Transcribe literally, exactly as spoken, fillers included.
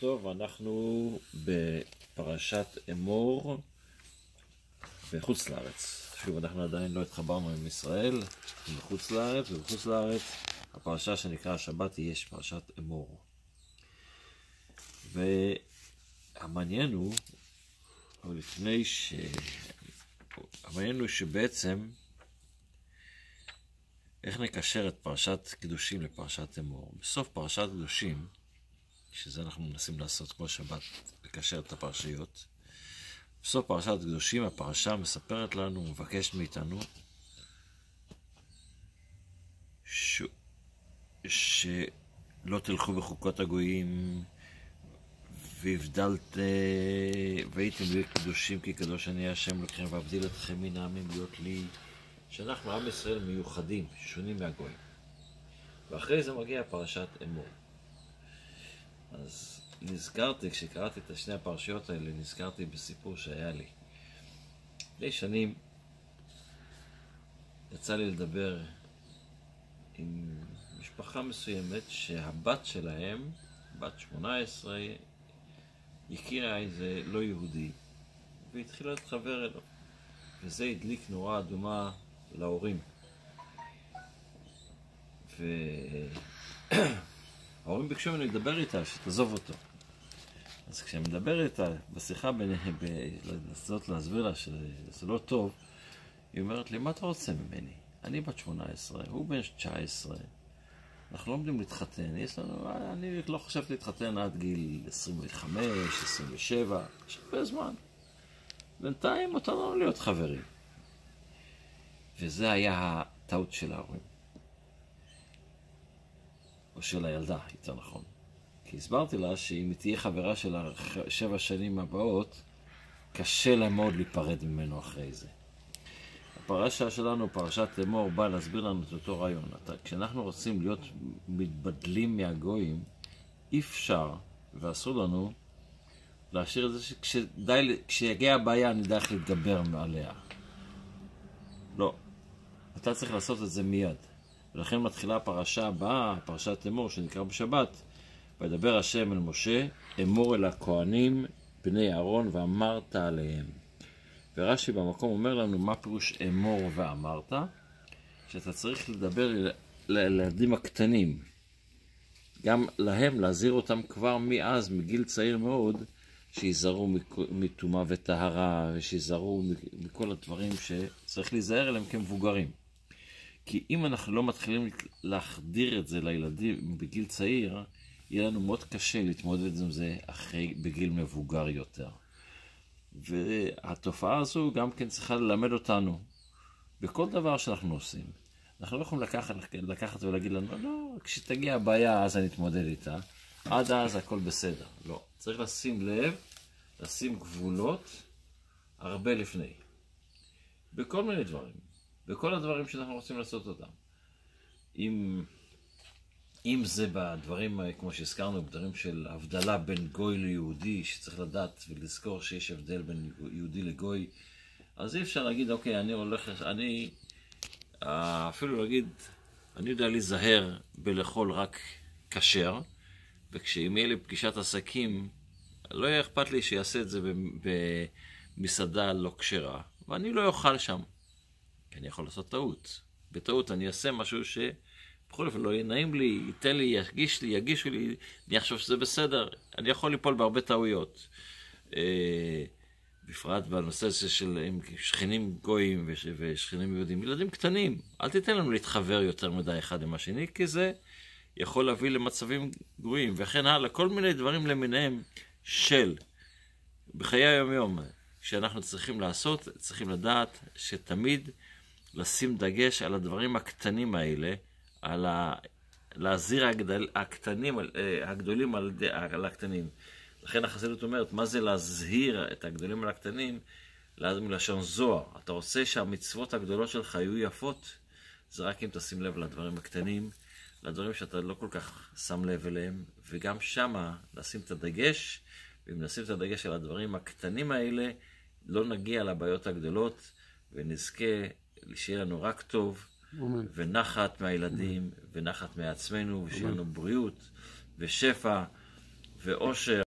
טוב, אנחנו בפרשת אמור בחוץ לארץ. שוב, אנחנו עדיין לא התחברנו עם ישראל, בחוץ לארץ, ובחוץ לארץ הפרשה שנקרא השבת היא פרשת אמור. והמעניין הוא, אבל לפני ש... המעניין הוא שבעצם איך נקשר את פרשת קדושים לפרשת אמור. בסוף פרשת קדושים, שזה אנחנו מנסים לעשות כל שבת, לקשר את הפרשיות. בסוף פרשת קדושים, הפרשה מספרת לנו, מבקשת מאיתנו, ש... שלא תלכו בחוקות הגויים, והבדלת, והייתם לי קדושים כי קדוש אני השם לכם, ואבדיל אתכם מן העמים להיות לי, שאנחנו עם ישראל מיוחדים, שונים מהגויים. ואחרי זה מגיע פרשת אמור. אז נזכרתי, כשקראתי את שני הפרשיות האלה, נזכרתי בסיפור שהיה לי. לפני שנים יצא לי לדבר עם משפחה מסוימת שהבת שלהם, בת שמונה עשרה, הכירה איזה לא יהודי, והתחילה להתחבר אליו. וזה הדליק נורה אדומה להורים. ו... ההורים ביקשו ממנו לדבר איתה, שתעזוב אותו. אז כשאני מדבר איתה בשיחה ביניהם, לנסות להסביר לה שזה לא טוב, היא אומרת לי, מה אתה רוצה ממני? אני בת שמונה עשרה, הוא בן תשע עשרה, אנחנו לא עומדים להתחתן, יש לנו, אני לא חשבתי להתחתן עד גיל עשרים וחמש, עשרים ושבע, יש הרבה זמן. בינתיים מותר לנו להיות חברים. וזה היה הטעות של ההורים. או של הילדה, יותר נכון. כי הסברתי לה שאם היא תהיה חברה של השבע שנים הבאות, קשה לה מאוד להיפרד ממנו אחרי זה. הפרשה שלנו, פרשת אמור, באה להסביר לנו את אותו רעיון. כשאנחנו רוצים להיות מתבדלים מהגויים, אי אפשר, ואסור לנו, להשאיר את זה שכשדי, כשיגיע הבעיה נדע איך להתגבר מעליה. לא. אתה צריך לעשות את זה מיד. ולכן מתחילה הפרשה הבאה, פרשת אמור, שנקרא בשבת, וידבר השם אל משה, אמור אל הכהנים, בני אהרון, ואמרת עליהם. ורש"י במקום אומר לנו, מה פירוש אמור ואמרת? שאתה צריך לדבר לילדים הקטנים. גם להם, להזהיר אותם כבר מאז, מגיל צעיר מאוד, שיזהרו מטומאה וטהרה, ושיזהרו מכל הדברים שצריך להיזהר אליהם כמבוגרים. כי אם אנחנו לא מתחילים להחדיר את זה לילדים בגיל צעיר, יהיה לנו מאוד קשה להתמודד עם זה אחרי בגיל מבוגר יותר. והתופעה הזו גם כן צריכה ללמד אותנו בכל דבר שאנחנו עושים. אנחנו לא יכולים לקחת, לקחת ולהגיד לנו, לא, כשתגיע הבעיה אז אני אתמודד איתה, עד אז הכל בסדר. לא, צריך לשים לב, לשים גבולות הרבה לפני. בכל מיני דברים. בכל הדברים שאנחנו רוצים לעשות אותם. אם, אם זה בדברים, כמו שהזכרנו, בדברים של הבדלה בין גוי ליהודי, שצריך לדעת ולזכור שיש הבדל בין יהודי לגוי, אז אי אפשר להגיד, אוקיי, אני הולך, אני, אפילו להגיד, אני יודע להיזהר בלאכול רק כשר, וכשאם יהיה לי פגישת עסקים, לא יהיה אכפת לי שיעשה את זה במסעדה לא כשרה, ואני לא אוכל שם. כי אני יכול לעשות טעות. בטעות אני אעשה משהו שבכל אופן לא יהיה נעים לי, ייתן לי, ירגיש לי, יגישו לי, אני אחשוב שזה בסדר. אני יכול ליפול בהרבה טעויות. אה, בפרט בנושא הזה של שכנים גויים ושכנים יהודים. ילדים קטנים, אל תיתן לנו להתחבר יותר מדי אחד עם השני, כי זה יכול להביא למצבים גרועים. וכן הלאה, כל מיני דברים למיניהם של, בחיי היום-יום, שאנחנו צריכים לעשות, צריכים לדעת שתמיד לשים דגש על הדברים הקטנים האלה, על ה... להזהיר הגדל... הקטנים, הגדולים על, על הקטנים. לכן החסידות אומרת, מה זה להזהיר את הגדולים על הקטנים? מלשון זוהר. אתה רוצה שהמצוות הגדולות שלך יהיו יפות? זה רק אם תשים לב לדברים הקטנים, לדברים שאתה לא כל כך שם לב אליהם, וגם שמה לשים את הדגש, ואם נשים את הדגש על הדברים הקטנים האלה, לא נגיע לבעיות הגדולות, ונזכה שיהיה לנו רק טוב, אמן. ונחת מהילדים, אמן. ונחת מעצמנו, ושיהיה לנו בריאות, ושפע, ואושר.